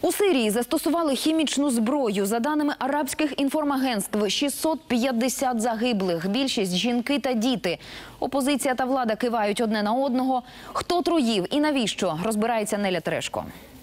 У Сирії застосували хімічну зброю. За даними арабських інформагентств, 650 загиблих, більшість – жінки та діти. Опозиція та влада кивають одне на одного. Хто труїв і навіщо, розбирається Неля Терешко.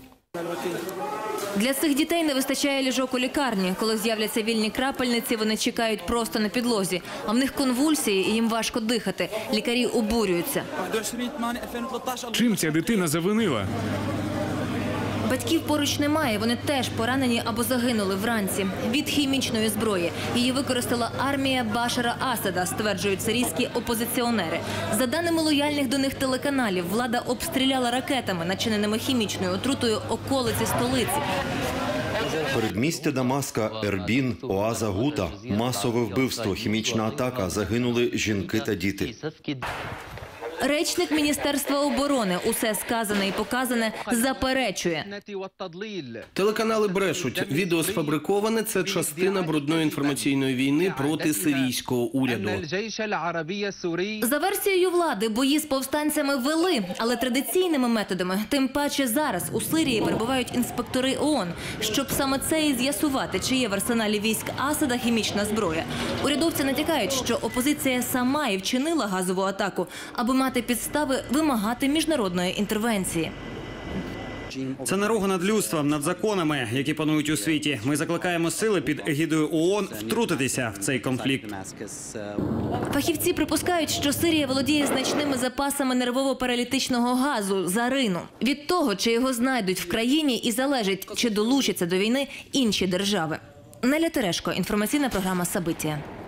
Для цих дітей не вистачає ліжок у лікарні. Коли з'являться вільні крапельниці, вони чекають просто на підлозі. А в них конвульсії і їм важко дихати. Лікарі обурюються. Чим ця дитина завинила? Батьків поруч немає, вони теж поранені або загинули вранці. Від хімічної зброї. Її використала армія Башара Асада, стверджують сирійські опозиціонери. За даними лояльних до них телеканалів, влада обстріляла ракетами, начиненими хімічною отрутою, околиці столиці. Передмістя Дамаска, Ербін, Оаза Гута. Масове вбивство, хімічна атака. Загинули жінки та діти. Речник Міністерства оборони усе сказане і показане заперечує. Телеканали брешуть. Відео сфабриковане – це частина брудної інформаційної війни проти сирійського уряду. За версією влади, бої з повстанцями вели, але традиційними методами. Тим паче зараз у Сирії перебувають інспектори ООН, щоб саме це і з'ясувати, чи є в арсеналі військ Асада хімічна зброя. Урядовці натякають, що опозиція сама і вчинила газову атаку, аби мати підстави вимагати міжнародної інтервенції. Це наруга над людством, над законами, які панують у світі. Ми закликаємо сили під егідою ООН втрутитися в цей конфлікт. Фахівці припускають, що Сирія володіє значними запасами нервово-паралітичного газу – зарину. Від того, чи його знайдуть в країні, і залежить, чи долучаться до війни інші держави. Неля Терешко, інформаційна програма «Сабиття».